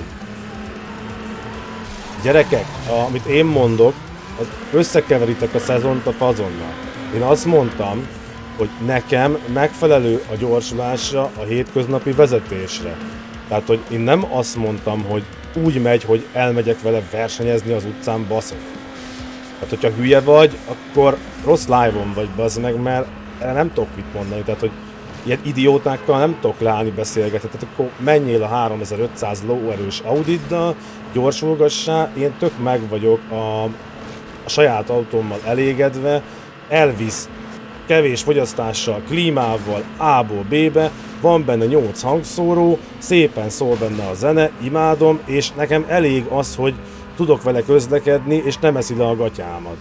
Gyerekek, amit én mondok, az összekeveritek a szezont a fazonnal. Én azt mondtam, hogy nekem megfelelő a gyorsulásra, a hétköznapi vezetésre. Tehát, hogy én nem azt mondtam, hogy úgy megy, hogy elmegyek vele versenyezni az utcán, baszok. Tehát, hogyha hülye vagy, akkor rossz live-on vagy, bazd meg, mert erre nem tudok mit mondani. Tehát, hogy ilyen idiótákkal nem tudok leállni beszélgetni. Tehát akkor menjél a háromezer-ötszáz lóerős Audiddal, gyorsulgassál, én tök meg vagyok a, a saját autómmal elégedve, elvisz kevés fogyasztással, klímával A-ból B-be, van benne nyolc hangszóró, szépen szól benne a zene, imádom, és nekem elég az, hogy tudok vele közlekedni, és nem eszi le a gatyámat.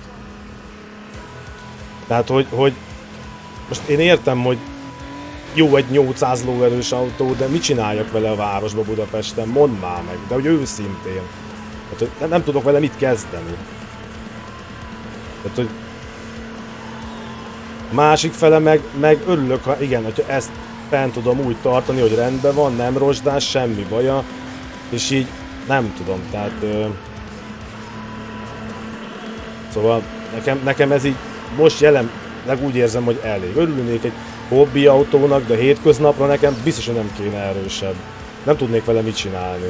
Tehát, hogy, hogy most én értem, hogy jó egy nyolcszáz lóerős autó, de mit csináljak vele a városba Budapesten? Mondd már meg, de hogy őszintén. Tehát, hogy nem, nem tudok vele mit kezdeni. Tehát, hogy másik fele meg, meg örülök, ha igen, hogyha ezt fent tudom úgy tartani, hogy rendben van, nem rozsdás, semmi baja, és így nem tudom, tehát ö, szóval nekem, nekem ez így most jelenleg úgy érzem, hogy elég. Örülnék egy hobbi autónak, de hétköznapra nekem biztos, hogy nem kéne erősebb. Nem tudnék vele mit csinálni.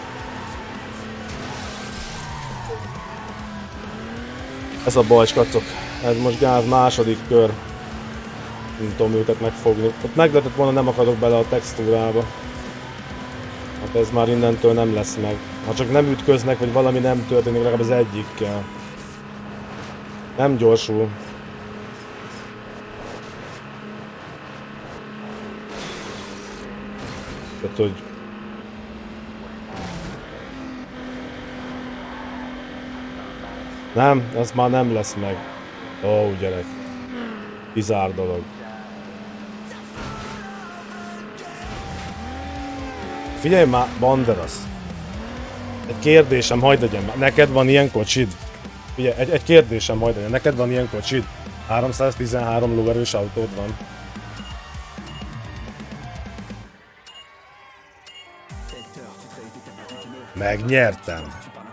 Ez a baj, kacok. Ez most gáz második kör. Nem tudom őket megfogni. Ott meg lehetett volna, nem akadok bele a textúrába. Hát ez már innentől nem lesz meg. Ha csak nem ütköznek, vagy valami nem történik, legalább az egyikkel. Nem gyorsul. Tehát, hogy... Nem, ez már nem lesz meg. Ó, gyerek. Bizárr dolog. Figyelj már, Banderas. Egy kérdésem, hagyd legyen már. Neked van ilyen kocsid? Ugye, egy, egy kérdésem majd, neked van ilyen kocsid? háromszáztizenhárom lóerős autód van. Megnyertem.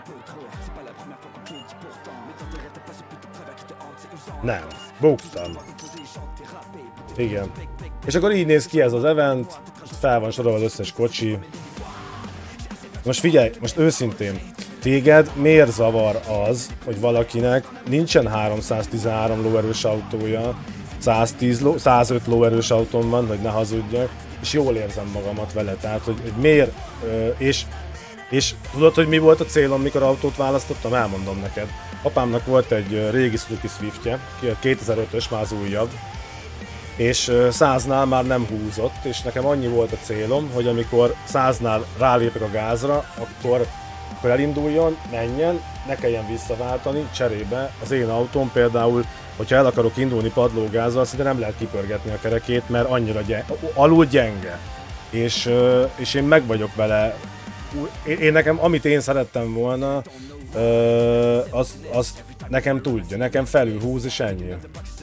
Nem, buktam. Igen. És akkor így néz ki ez az event, fel van sorolva az összes kocsi. Most figyelj, most őszintén, téged miért zavar az, hogy valakinek nincsen háromszáztizenhárom lóerős autója, száztíz ló, százöt lóerős autón van, hogy ne hazudjak, és jól érzem magamat vele, tehát hogy, hogy miért, és, és tudod, hogy mi volt a célom, mikor autót választottam? Elmondom neked. Apámnak volt egy régi Suzuki Swiftje, kétezer-ötös, már az újabb, és száznál már nem húzott, és nekem annyi volt a célom, hogy amikor száznál rálépek a gázra, akkor, akkor elinduljon, menjen, ne kelljen visszaváltani, cserébe az én autóm például, hogyha el akarok indulni padlógázzal, szinte nem lehet kipörgetni a kerekét, mert annyira gyenge, alul gyenge. És, és én meg vagyok vele, én, én nekem, amit én szerettem volna, az, az nekem tudja, nekem felülhúz és ennyi.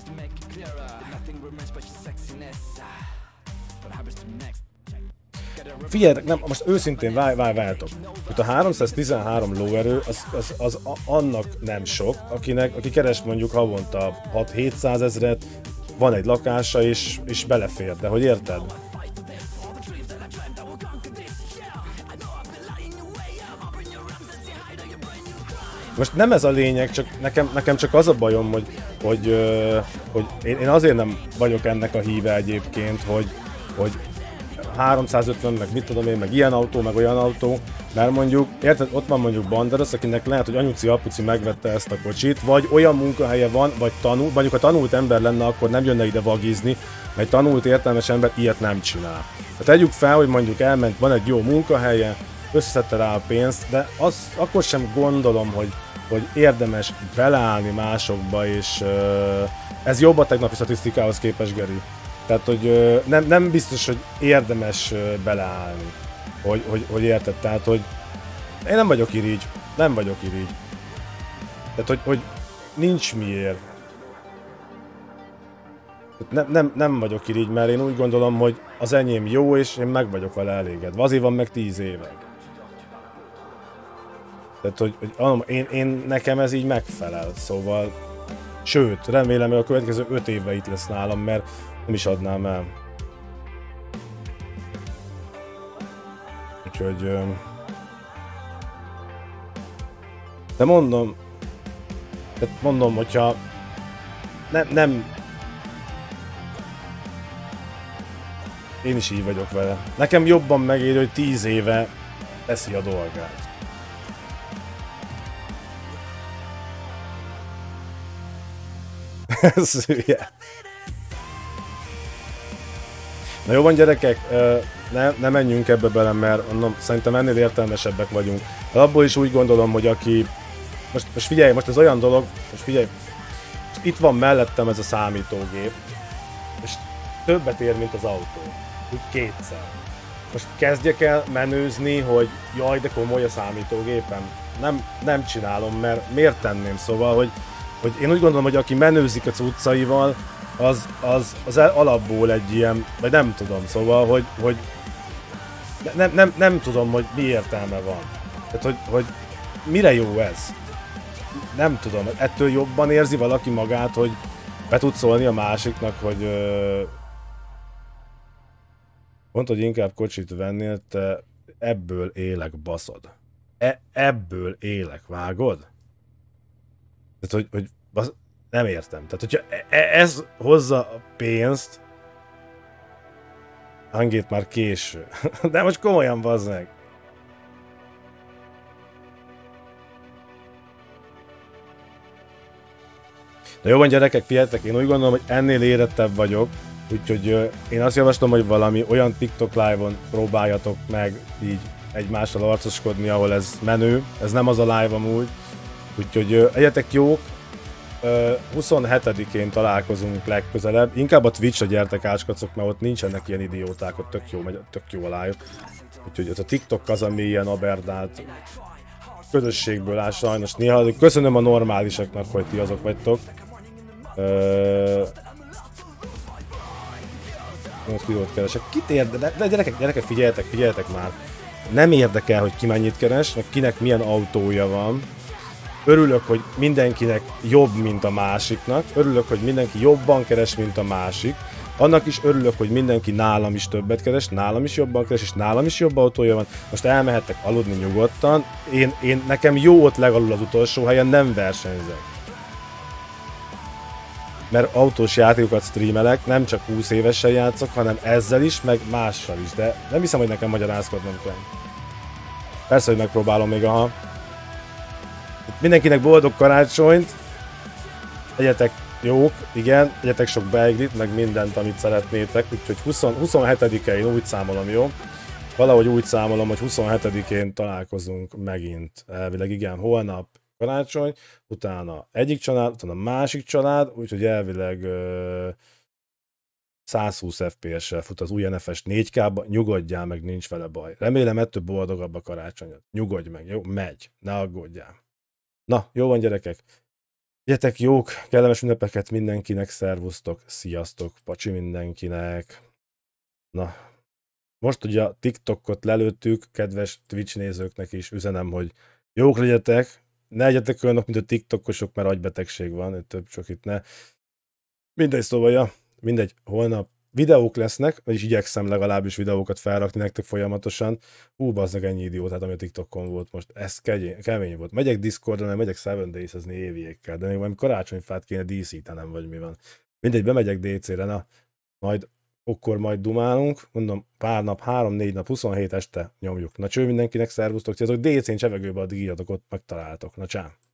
Figyeljetek, nem, most őszintén válj, válj, váltok. Itt a háromszáztizenhárom lóerő, az, az, az a, annak nem sok, akinek, aki keres mondjuk havonta hat-hétszáz ezret, van egy lakása és, és belefér, de hogy érted? Most nem ez a lényeg, csak nekem, nekem csak az a bajom, hogy, hogy, hogy én, én azért nem vagyok ennek a híve egyébként, hogy, hogy háromszázötven, meg mit tudom én, meg ilyen autó, meg olyan autó, mert mondjuk, érted, ott van mondjuk Banderas, akinek lehet, hogy anyuci, apuci megvette ezt a kocsit, vagy olyan munkahelye van, vagy tanul, mondjuk ha tanult ember lenne, akkor nem jönne ide vagizni, mert egy tanult értelmes ember ilyet nem csinál. Tehát tegyük fel, hogy mondjuk elment, van egy jó munkahelye, összeszedte rá a pénzt, de az, akkor sem gondolom, hogy, hogy érdemes beleállni másokba, és uh, ez jobb a tegnapi statisztikához képest, Geri. Tehát, hogy uh, nem, nem biztos, hogy érdemes uh, beleállni, hogy, hogy, hogy érted, tehát, hogy én nem vagyok irigy, nem vagyok irigy. Tehát, hogy, hogy nincs miért. Nem, nem, nem vagyok irigy, mert én úgy gondolom, hogy az enyém jó, és én meg vagyok vele elégedve. Azért van meg tíz éve. Tehát, hogy, hogy én, én, nekem ez így megfelel, szóval... Sőt, remélem, hogy a következő öt évben itt lesz nálam, mert nem is adnám el. Úgyhogy... De mondom... Tehát mondom, hogyha... Nem... nem én is így vagyok vele. Nekem jobban megéri, hogy tíz éve teszi a dolgát. Ez hülye. Na jó van, gyerekek, ne, ne menjünk ebbe bele, mert onnan, szerintem ennél értelmesebbek vagyunk. De abból is úgy gondolom, hogy aki... Most, most figyelj, most ez olyan dolog, most figyelj, most itt van mellettem ez a számítógép, és többet ér, mint az autó. Úgy kétszer. Most kezdjek el menőzni, hogy jaj, de komoly a számítógépem. Nem, nem csinálom, mert miért tenném, szóval, hogy, hogy én úgy gondolom, hogy aki menőzik a cuccaival, az, az, az alapból egy ilyen, vagy nem tudom, szóval, hogy, hogy nem, nem, nem tudom, hogy mi értelme van. Tehát, hogy, hogy mire jó ez? Nem tudom, ettől jobban érzi valaki magát, hogy be tud szólni a másiknak, hogy ö... mondta, hogy inkább kocsit vennél, te ebből élek, baszod. E ebből élek, vágod? Tehát, hogy, hogy basz... nem értem. Tehát, hogyha ez hozza a pénzt, Angét már késő. De most komolyan, bazd meg. De jó van, gyerekek, figyeljetek, én úgy gondolom, hogy ennél érettebb vagyok, úgyhogy uh, én azt javaslom, hogy valami olyan TikTok live-on próbáljatok meg így egymással arcoskodni, ahol ez menő, ez nem az a live amúgy, úgyhogy uh, egyetek jók, uh, huszonhetedikén találkozunk legközelebb, inkább a Twitch-re gyertek ácskacok, mert ott nincsenek ilyen idióták, ott tök jó, megy, tök jó a live, úgyhogy ott a TikTok az, ami ilyen aberdált. közösségből áll sajnos néha, de köszönöm a normálisaknak, hogy ti azok vagytok. Ö... nyolc milliót keresek. Kit érdekel? De gyerekek, gyerekek, figyeljetek, figyeljetek már. Nem érdekel, hogy ki mennyit keres, meg kinek milyen autója van. Örülök, hogy mindenkinek jobb, mint a másiknak. Örülök, hogy mindenki jobban keres, mint a másik. Annak is örülök, hogy mindenki nálam is többet keres, nálam is jobban keres, és nálam is jobb autója van. Most elmehettek aludni nyugodtan. Én, én nekem jó ott legalul az utolsó helyen, nem versenyzek. Mert autós játékokat streamelek, nem csak húsz évesen játszok, hanem ezzel is, meg mással is. De nem hiszem, hogy nekem magyarázkodnom kell. Persze, hogy megpróbálom még, aha. Mindenkinek boldog karácsonyt. Legyetek jók, igen, legyetek sok beiglit, meg mindent, amit szeretnétek. Úgyhogy huszonhetedikén úgy számolom, jó? Valahogy úgy számolom, hogy huszonhetedikén találkozunk megint. Elvileg igen, holnap karácsony, utána egyik család, utána másik család, úgyhogy elvileg uh, száz húsz ef pé es-sel fut az új en ef es négy ká-ba, nyugodjál meg, nincs vele baj. Remélem ettől boldogabb a karácsonyod. Nyugodj meg, jó? Megy, ne aggódjál. Na, jó van gyerekek. Legyetek jók, kellemes ünnepeket mindenkinek, szervusztok, sziasztok, pacsi mindenkinek. Na, most ugye a TikTokot lelőttük, kedves Twitch nézőknek is üzenem, hogy jók legyetek, ne legyetek olyanok, mint a TikTokosok, mert agybetegség van, több csak itt ne. Mindegy, szóval, ja, mindegy, holnap videók lesznek, vagyis igyekszem legalábbis videókat felrakni nektek folyamatosan. Hú, bazdmeg ennyi idiótát, ami a TikTokon volt most, ez kemény, kemény volt. Megyek Discordra, nem megyek Seven Days-ezni éviekkel, de még valami karácsonyfát kéne díszítenem, vagy mi van. Mindegy, bemegyek dé cére, na, majd akkor majd dumálunk, mondom, pár nap, három-négy nap, huszonhét este nyomjuk. Na cső mindenkinek, szervusztok, sziasztok, dé cén csevegőbe addig írjatok, ott megtaláltok. Na csám!